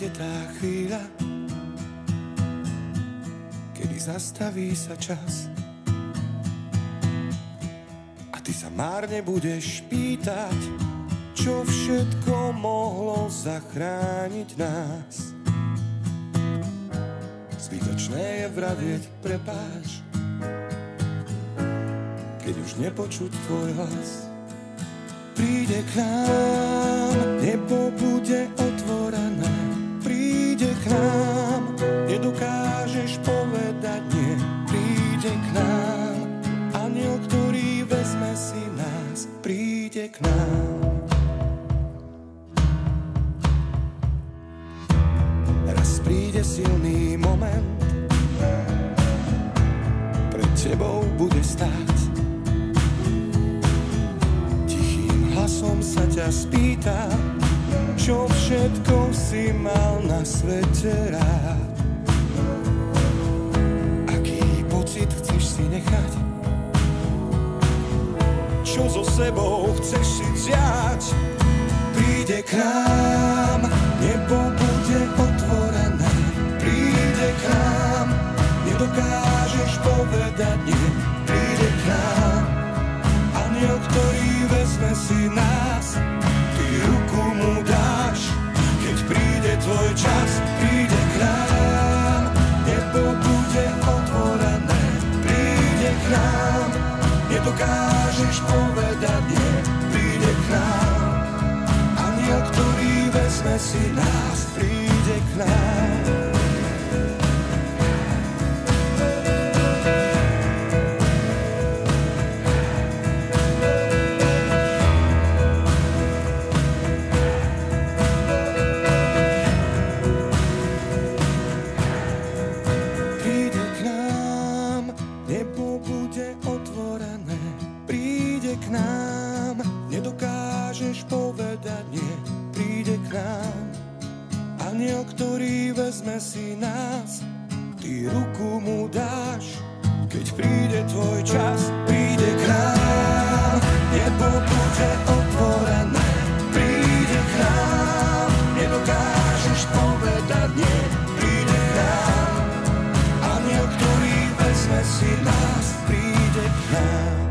tá chvíľa, kedy zastaví sa čas a ty sa márne budeš pýtať, čo všetko mohlo zachrániť nás. Zbytočné je vravieť prepáč, keď už nepočuť tvoj hlas. Príde k nám, nebo bude otvorené. Príde k nám, nedokážeš povedať nie. Príde k nám, anjel, ktorý vezme si nás. Príde k nám. Raz príde silný moment, pred tebou bude stáť. Hlasom sa ťa spýta, čo všetko si mal na svete rád. Aký pocit chceš si nechať? Čo so sebou chceš si vziať? Príde k nám, nebo bude otvorené. Príde k nám, nedokážeš povedať nie. Príde k nám, anjel, ktorý vezme si nás, ty ruku mu dáš, keď príde tvoj čas. Príde k nám, nebo bude otvorené. Príde k nám, nedokážeš povedať nie. Príde k nám, anjel, ktorý vezme si nás. Príde k nám. Nedokážeš povedať nie. Príde k nám, anjel, ktorý vezme si nás. Ty ruku mu dáš, keď príde tvoj čas. Príde k nám, nebo bude otvorené. Príde k nám, nedokážeš povedať nie. Príde k nám, anjel, ktorý vezme si nás. Príde k nám.